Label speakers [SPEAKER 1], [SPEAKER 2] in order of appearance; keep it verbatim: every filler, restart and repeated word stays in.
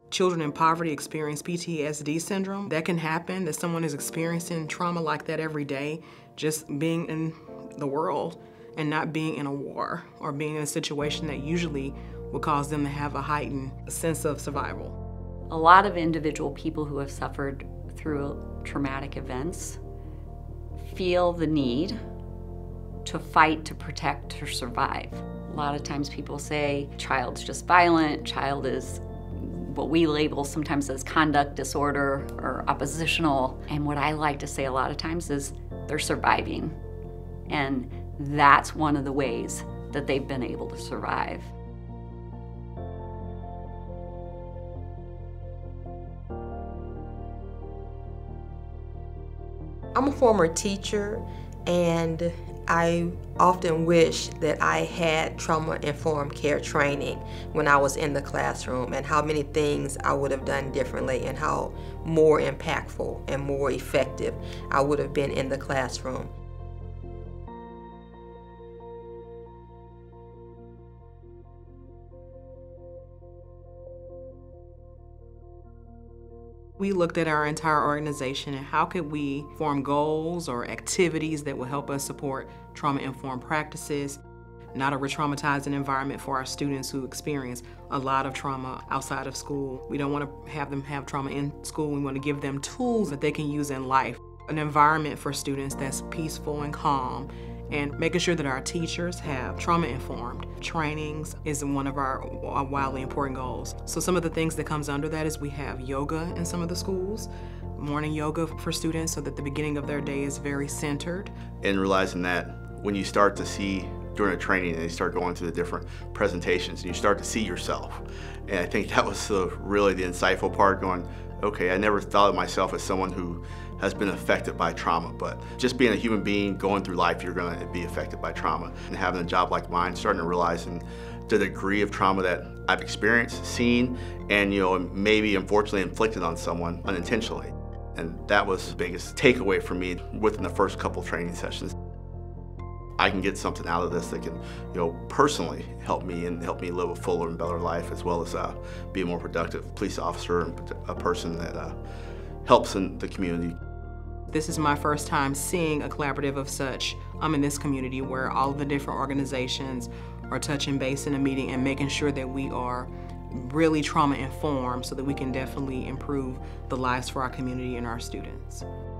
[SPEAKER 1] Children in poverty experience P T S D syndrome. That can happen, that someone is experiencing trauma like that every day, just being in the world and not being in a war or being in a situation that usually would cause them to have a heightened sense of survival.
[SPEAKER 2] A lot of individual people who have suffered through traumatic events feel the need to fight to protect, to survive. A lot of times people say, child's just violent, child is what we label sometimes as conduct disorder or oppositional. And what I like to say a lot of times is they're surviving. And that's one of the ways that they've been able to survive.
[SPEAKER 3] I'm a former teacher, and I often wish that I had trauma-informed care training when I was in the classroom, and how many things I would have done differently and how more impactful and more effective I would have been in the classroom.
[SPEAKER 1] We looked at our entire organization and how could we form goals or activities that will help us support trauma-informed practices, not a re-traumatizing environment for our students who experience a lot of trauma outside of school. We don't want to have them have trauma in school. We want to give them tools that they can use in life. An environment for students that's peaceful and calm, and making sure that our teachers have trauma-informed trainings is one of our wildly important goals. So some of the things that comes under that is we have yoga in some of the schools, morning yoga for students so that the beginning of their day is very centered.
[SPEAKER 4] And realizing that when you start to see during a training and you start going through the different presentations and you start to see yourself. And I think that was the, really the insightful part, going, okay, I never thought of myself as someone who has been affected by trauma, but just being a human being going through life, you're going to be affected by trauma. And having a job like mine, starting to realize the degree of trauma that I've experienced, seen, and you know, maybe unfortunately inflicted on someone unintentionally. And that was the biggest takeaway for me within the first couple training sessions. I can get something out of this that can, you know, personally help me and help me live a fuller and better life, as well as uh, be a more productive police officer and a person that uh, helps in the community.
[SPEAKER 1] This is my first time seeing a collaborative of such um, in this community, where all of the different organizations are touching base in a meeting and making sure that we are really trauma informed so that we can definitely improve the lives for our community and our students.